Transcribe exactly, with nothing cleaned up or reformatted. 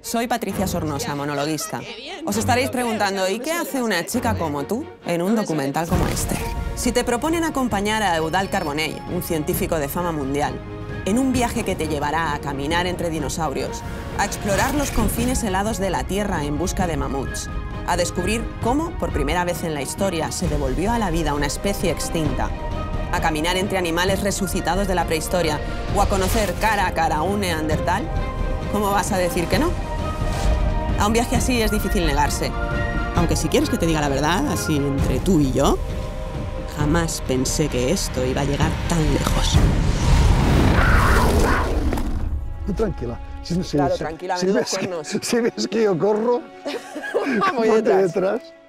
Soy Patricia Sornosa, monologuista. Os estaréis preguntando, ¿y qué hace una chica como tú en un documental como este? Si te proponen acompañar a Eudald Carbonell, un científico de fama mundial, en un viaje que te llevará a caminar entre dinosaurios, a explorar los confines helados de la Tierra en busca de mamuts, a descubrir cómo, por primera vez en la historia, se devolvió a la vida una especie extinta, a caminar entre animales resucitados de la prehistoria o a conocer cara a cara a un neandertal, ¿cómo vas a decir que no? A un viaje así es difícil negarse. Aunque si quieres que te diga la verdad, así entre tú y yo, jamás pensé que esto iba a llegar tan lejos. Tú tranquila. Si, si, Claro, si, tranquila, si, menudos ves que, cuernos. si ves que yo corro, Voy ponte detrás. detrás.